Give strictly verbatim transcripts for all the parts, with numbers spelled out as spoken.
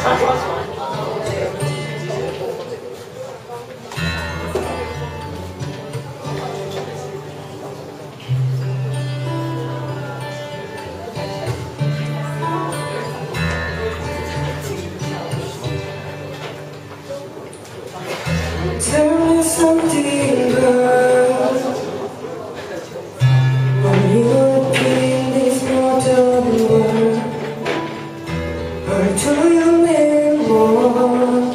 Tell me something, girl. When you repeat this modern word, or do you mean more?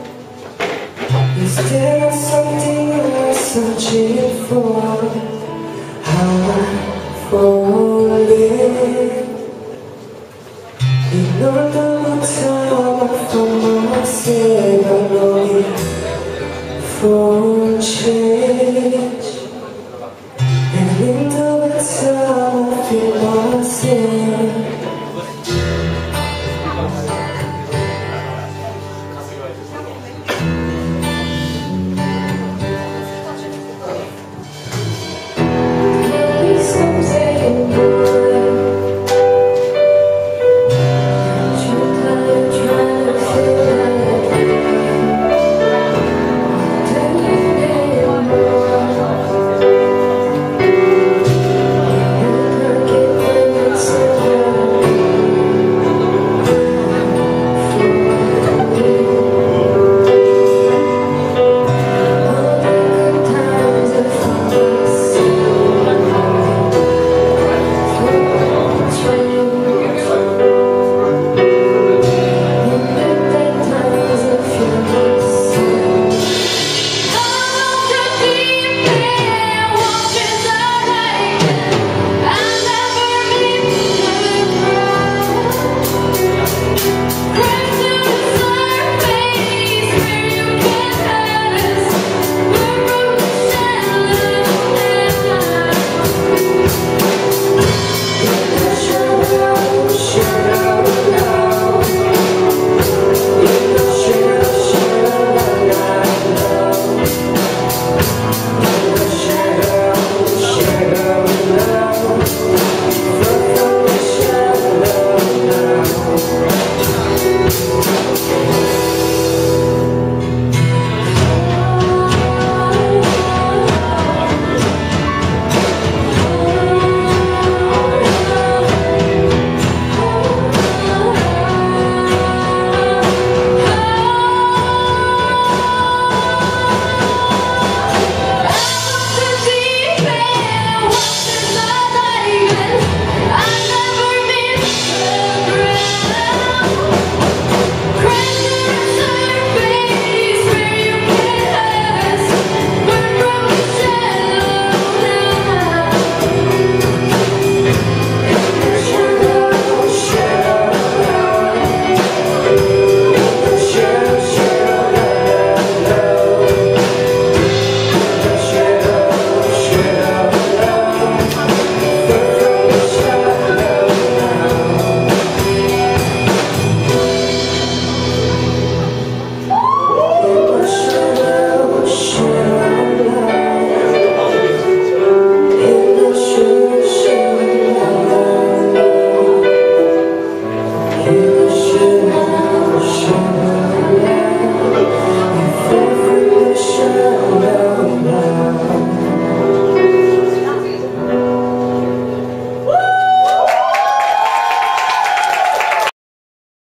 Is there something you're searching for? How I'm falling. In order to tell from myself alone. For change, and in the time I feel myself. Please come saying goodbye. You try, try to feel like now.